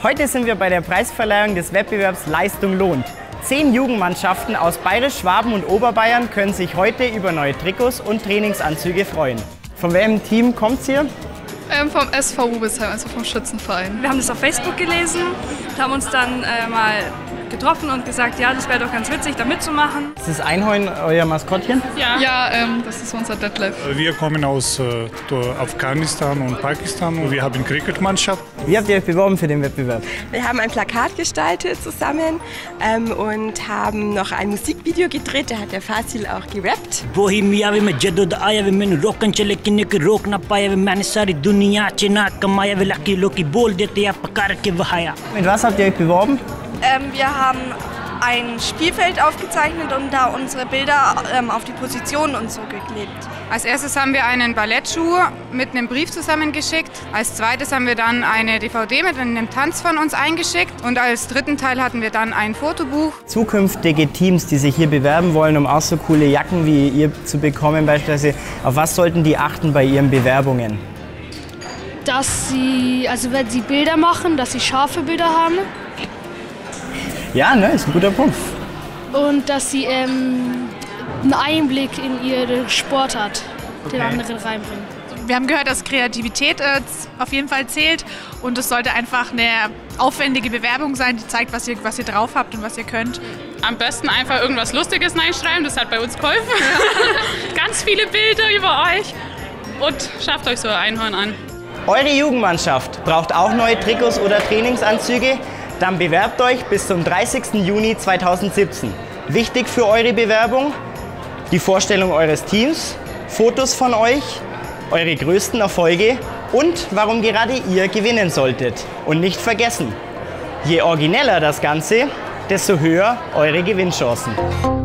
Heute sind wir bei der Preisverleihung des Wettbewerbs Leistung lohnt. 10 Jugendmannschaften aus Bayerisch, Schwaben und Oberbayern können sich heute über neue Trikots und Trainingsanzüge freuen. Von welchem Team kommt's hier? Vom SV Rubelsheim, also vom Schützenverein. Wir haben das auf Facebook gelesen und haben uns dann mal getroffen und gesagt, ja, das wäre doch ganz witzig, da mitzumachen. Ist das Einhorn euer Maskottchen? Ja, das ist unser Detlef. Wir kommen aus Afghanistan und Pakistan und wir haben Cricketmannschaft. Wie habt ihr euch beworben für den Wettbewerb? Wir haben ein Plakat gestaltet zusammen und haben noch ein Musikvideo gedreht, da hat der Fasil auch gerappt. Mit was habt ihr euch beworben? Wir haben ein Spielfeld aufgezeichnet und da unsere Bilder auf die Positionen und so geklebt. Als erstes haben wir einen Ballettschuh mit einem Brief zusammengeschickt. Als zweites haben wir dann eine DVD mit einem Tanz von uns eingeschickt. Und als dritten Teil hatten wir dann ein Fotobuch. Zukünftige Teams, die sich hier bewerben wollen, um auch so coole Jacken wie ihr zu bekommen, beispielsweise, auf was sollten die achten bei ihren Bewerbungen? Dass sie, also wenn sie Bilder machen, dass sie scharfe Bilder haben. Ja, ne, ist ein guter Punkt. Und dass sie einen Einblick in ihre Sportart den anderen reinbringen. Wir haben gehört, dass Kreativität auf jeden Fall zählt und es sollte einfach eine aufwendige Bewerbung sein, die zeigt, was ihr drauf habt und was ihr könnt. Am besten einfach irgendwas Lustiges reinschreiben, das hat bei uns geholfen. Ganz viele Bilder über euch und schafft euch so ein Einhorn an. Eure Jugendmannschaft braucht auch neue Trikots oder Trainingsanzüge? Dann bewerbt euch bis zum 30. Juni 2017. Wichtig für eure Bewerbung: die Vorstellung eures Teams, Fotos von euch, eure größten Erfolge und warum gerade ihr gewinnen solltet. Und nicht vergessen, je origineller das Ganze, desto höher eure Gewinnchancen.